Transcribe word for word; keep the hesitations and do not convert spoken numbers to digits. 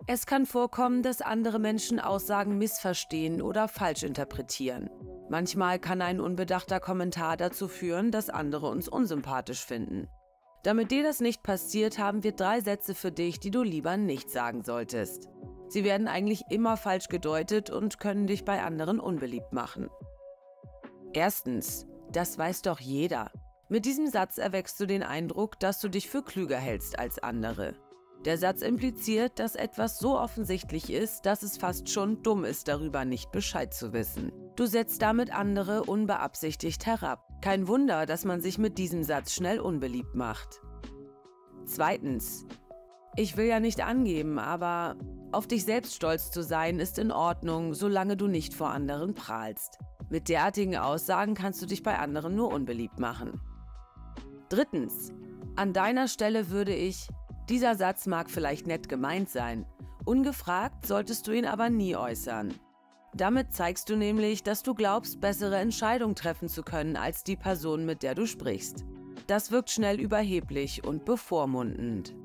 Es kann vorkommen, dass andere Menschen Aussagen missverstehen oder falsch interpretieren. Manchmal kann ein unbedachter Kommentar dazu führen, dass andere uns unsympathisch finden. Damit dir das nicht passiert, haben wir drei Sätze für dich, die du lieber nicht sagen solltest. Sie werden eigentlich immer falsch gedeutet und können dich bei anderen unbeliebt machen. Erstens: Das weiß doch jeder. Mit diesem Satz erweckst du den Eindruck, dass du dich für klüger hältst als andere. Der Satz impliziert, dass etwas so offensichtlich ist, dass es fast schon dumm ist, darüber nicht Bescheid zu wissen. Du setzt damit andere unbeabsichtigt herab. Kein Wunder, dass man sich mit diesem Satz schnell unbeliebt macht. Zweitens: Ich will ja nicht angeben, aber auf dich selbst stolz zu sein ist in Ordnung, solange du nicht vor anderen prahlst. Mit derartigen Aussagen kannst du dich bei anderen nur unbeliebt machen. Drittens: An deiner Stelle würde ich... Dieser Satz mag vielleicht nett gemeint sein. Ungefragt solltest du ihn aber nie äußern. Damit zeigst du nämlich, dass du glaubst, bessere Entscheidungen treffen zu können als die Person, mit der du sprichst. Das wirkt schnell überheblich und bevormundend.